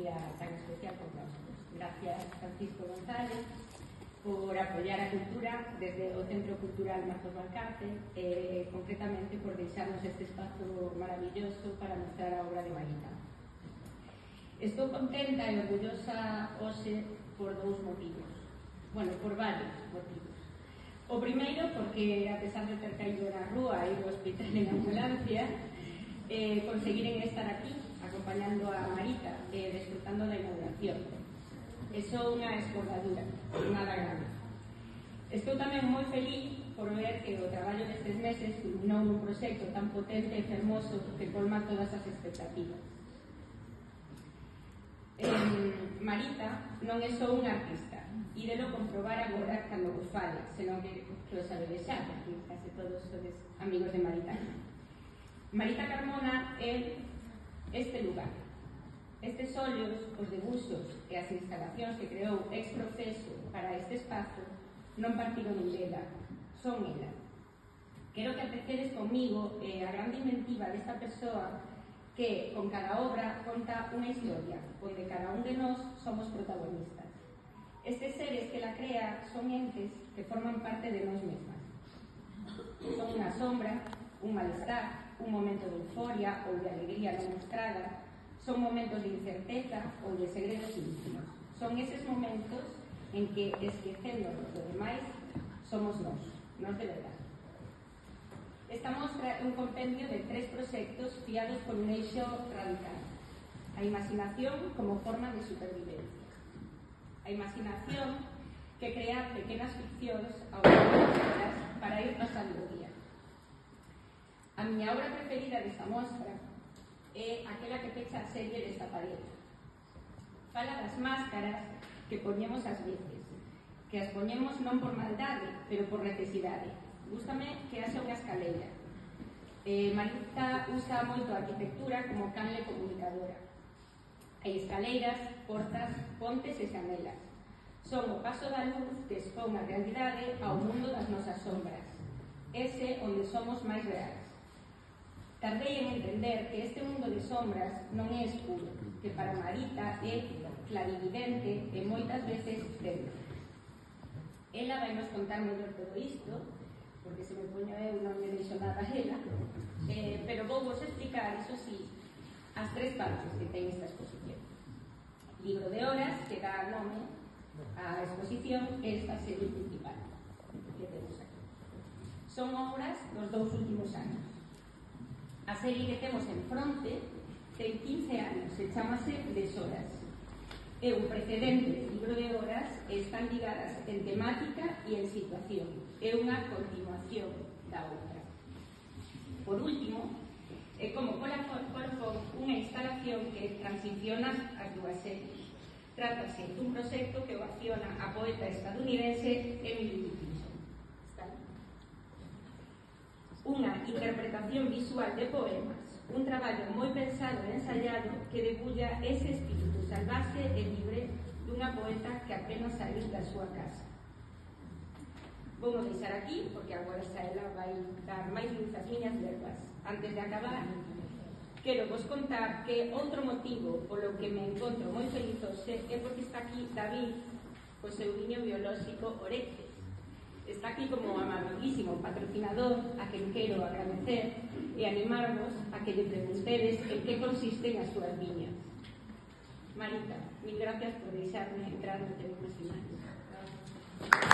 día tan especial con nosotros. Gracias, Francisco González, por apoyar a cultura desde o Centro Cultural Marcos Valcárcel, concretamente por deixarnos este espazo maravilloso para mostrar a obra de Marita. Estou contenta e orgullosa hoxe por dous motivos. Bueno, por varios motivos. O primeiro, porque a pesar de ter caído na rúa e do hospital en ambulancia, conseguiren estar aquí acompañando a Marita e desfrutando da inauguración. Eso unha escordadura, nada grave. Estou tamén moi feliz por ver que o traballo destes meses culminou nun proxecto tan potente e fermoso que colma todas as expectativas. Marita non é só unha artista, ídelo comprobar agora cando vos fale, senón que o sabedes xa, porque case todos sodes amigos de Marita. Marita Carmona é este lugar. Estes óleos, os debuxos e as instalacións que creou ex profeso para este espazo non partiron dela, son ela. Quero que aprecedes comigo a grande inventiva desta persoa que, con cada obra, conta unha historia, onde cada un de nós somos protagonistas. Estes seres que la crea son entes que forman parte de nós mesmas. Son unha sombra, un malestar, un momento de euforia ou de alegría non mostrada, son momentos de incerteza ou de segredos íntimos. Son eses momentos en que, esquecéndonos do demais, somos nós de verdade. Esta mostra é un compendio de 3 proxectos fiados por un eixo radical. A imaginación como forma de supervivencia. A imaginación que crea pequenas ficcións autónomas para ir pasando o día. A miña obra preferida desta mostra é aquela que pecha a serie desta parede. Fala das máscaras que poñemos ás veces, que as poñemos non por maldade, pero por necesidade. Gústame que haxa unha escaleira. Marita usa moito a arquitectura como canle comunicadora. Hai escaleiras, portas, pontes e xanelas. Son o paso da luz que expón a realidade ao mundo das nosas sombras. Ese onde somos máis reais. Tardei en entender que este mundo de sombras non é escuro, que para Marita é clarividente e moitas veces dentro. Ela vai nos contar mellor todo isto, porque se me poño eu non me deixo nada a ela, pero vou vos explicar, iso sí, as 3 partes que ten esta exposición. Libro de horas, que dá nome á exposición, e esta serie principal que temos aquí. Son obras dos 2 últimos anos. A serie que temos en fronte ten 15 anos, se chamase Deshoras. É un precedente de libro de horas e están ligadas en temática e en situación. É unha continuación da outra. Por último, é como colofón unha instalación que transiciona as 2 series. Trátase dun proxecto que ovaciona a poeta estadounidense Emily Dickinson. Unha interpretación visual de poemas, un traballo moi pensado e ensaiado que debulla ese espírito salvaxe e libre dunha poeta que apenas saiu da súa casa. Vou deixar aquí, porque agora xa ela vai dar máis luz ás miñas verbas. Antes de acabar, quero vos contar que outro motivo polo que me encontro moi feliz hoxe é porque está aquí David, co seu viño biolóxico Oreces. Está aquí como amabilísimo patrocinador a quen quero agradecer e animarvos a que lle preguntedes en que consisten as súas viñas. Marita, mil gracias por deixarme entrar no teu personaje.